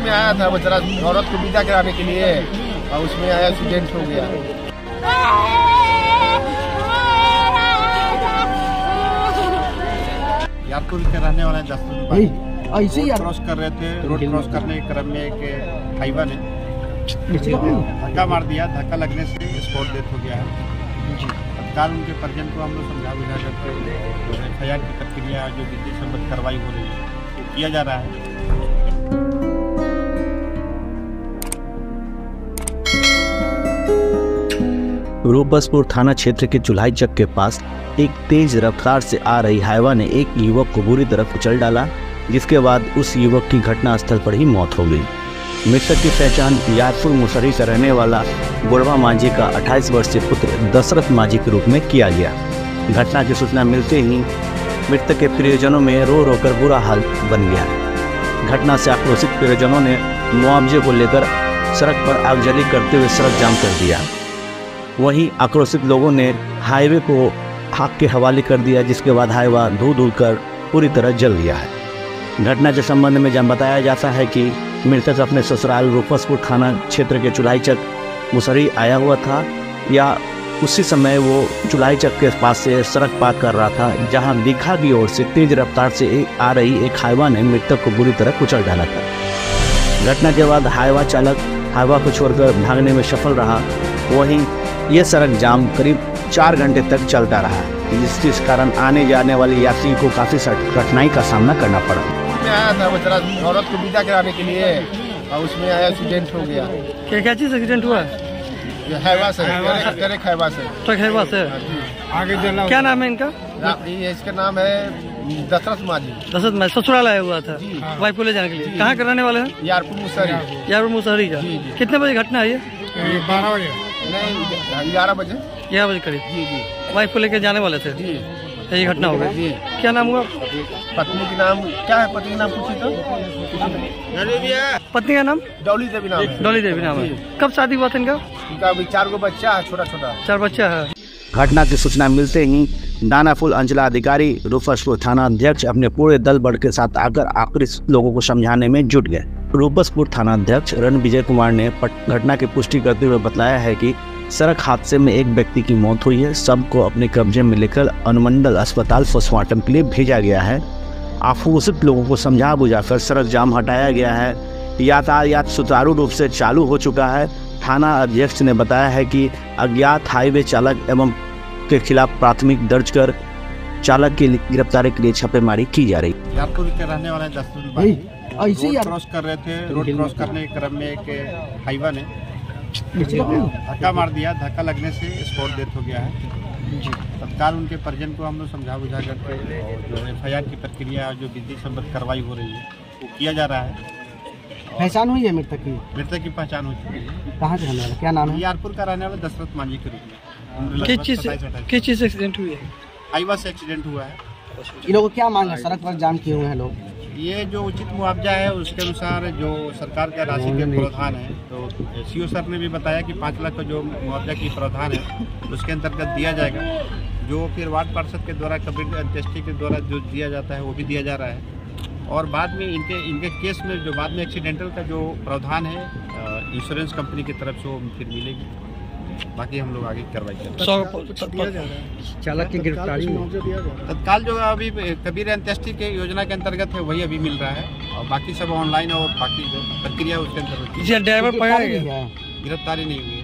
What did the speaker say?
में आया था वो जरा औरत को विदा कराने के लिए और उसमें आया एक्सीडेंट हो गया। यारपुर के रहने वाले 10 भाई क्रॉस कर रहे थे। रोड क्रॉस करने के क्रम में एक हाईवा ने धक्का मार दिया। धक्का लगने से स्पॉट डेथ हो गया है। तत्काल उनके परिजन को हम लोग समझा बुझा करके FIR की प्रक्रिया जो विधि सम्मत कार्रवाई हो रही है वो किया जा रहा है। रूपसपुर थाना क्षेत्र के चुल्हाई चक के पास एक तेज रफ्तार से आ रही हाईवा ने एक युवक को बुरी तरह कुचल डाला, जिसके बाद उस युवक की घटनास्थल पर ही मौत हो गई। मृतक की पहचान यारपुर मुसहरी का रहने वाला बुढ़वा मांझी का 28 वर्षीय पुत्र दशरथ मांझी के रूप में किया गया। घटना की सूचना मिलते ही मृतक के परिजनों में रो रो कर बुरा हाल बन गया। घटना से आक्रोशित परिजनों ने मुआवजे को लेकर सड़क पर आगजनी करते हुए सड़क जाम कर दिया। वहीं आक्रोशित लोगों ने हाईवे को आग के हवाले कर दिया, जिसके बाद हाईवा धू कर पूरी तरह जल गया है। घटना के संबंध में जब बताया जाता है कि मृतक अपने ससुराल रूपसपुर थाना क्षेत्र के चुल्हाई चक मुसहरी आया हुआ था या उसी समय वो चुल्हाई चक के पास से सड़क पार कर रहा था, जहां दीघा की ओर से तेज रफ्तार से आ रही एक हाईवा ने मृतक को बुरी तरह कुचल डाला था। घटना के बाद हाईवा चालक हाईवा को छोड़कर भागने में सफल रहा। वहीं ये सड़क जाम करीब 4 घंटे तक चलता रहा, जिस कारण आने जाने वाले यात्री को काफी कठिनाई का सामना करना पड़ा। में आया था वो जरा औरत को विदा कराने के लिए और उसमें आया एक्सीडेंट हो गया। क्या चीज एक्सीडेंट हुआ? हाईवा से, ट्रक हाईवा से। ट्रक हाईवा से आगे क्या नाम है इनका? इसका नाम है दशरथ मांझी। दशरथ मांझी ससुराल आया हुआ था वाइफ को ले जाने के लिए। कहाँ कराने वाले हैं? यारपुर मुसहरी। यारपुर मुसहरी का। कितने बजे घटना है ये? 12 बजे नहीं 11 बजे 11 बजे करीब। जी वाइफ को लेकर जाने वाले थे जी। ये घटना हो गई। क्या नाम हुआ? पत्नी का नाम क्या है? पत्नी का नाम पूछी तो पत्नी का नाम डॉली देवी नाम है। डॉली देवी नाम है। कब शादी हुआ था इनका? इनका अभी 4 गो बच्चा है, छोटा 4 बच्चा है। घटना की सूचना मिलते ही दानापुर अंचलाधिकारी रूपसपुर थाना अध्यक्ष अपने पूरे दल बल के साथ आकर आक्रोशित लोगों को समझाने में जुट गए। रूपसपुर थाना अध्यक्ष रणविजय कुमार ने घटना की पुष्टि करते हुए बताया है कि सड़क हादसे में एक व्यक्ति की मौत हुई है। सबको अपने कब्जे में लेकर अनुमंडल अस्पताल पोस्टमार्टम के लिए भेजा गया है। आक्रोशित लोगों को समझा बुझाकर सड़क जाम हटाया गया है। यातायात सुचारू रूप से चालू हो चुका है। थाना अध्यक्ष ने बताया है कि अज्ञात हाईवे चालक एवं के खिलाफ प्राथमिक दर्ज कर चालक की गिरफ्तारी के लिए छापेमारी की जा रही है। यारपुर के रहने वाले 10 भाई रोड क्रॉस कर रहे थे। रोड क्रॉस करने के क्रम में एक हाईवा ने धक्का मार दिया। धक्का लगने से स्पॉट डेथ हो गया है। तत्काल उनके परिजन को हम लोग समझा बुझा करके जो FIR की प्रक्रिया जो विधि सम्मत कार्रवाई हो रही है वो किया जा रहा है। पहचान हुई है मृतक की? मृतक की पहचान हो चुकी है। कहाँ से रहने वाला? क्या नाम है? यारपुर का रहने वाला दशरथ मांझी के रूप में। किस चीज से एक्सीडेंट हुई है? हाईवा से एक्सीडेंट हुआ है। इन लोगों को क्या मांग है? सड़क पर जाम किए हुए हैं लोग। ये जो उचित मुआवजा है उसके अनुसार जो सरकार का राशि के प्रावधान है, तो CO सर ने भी बताया कि 5 लाख का जो मुआवजा की प्रावधान है उसके अंतर्गत दिया जाएगा। जो फिर वार्ड पार्षद के द्वारा कब्र अंत्येष्टि के द्वारा जो दिया जाता है वो भी दिया जा रहा है। और बाद में इनके केस में जो बाद में एक्सीडेंटल का जो प्रावधान है इंश्योरेंस कंपनी की तरफ से वो फिर मिलेगी। बाकी हम लोग आगे कार्रवाई करेंगे। चालक की गिरफ्तारी तत्काल जो अभी कबीर अंत्येष्टि के योजना के अंतर्गत है वही अभी मिल रहा है और बाकी सब ऑनलाइन और बाकी जो प्रक्रिया उसके अंतर्गत। ड्राइवर पकड़ा गया? गिरफ्तारी नहीं हुई।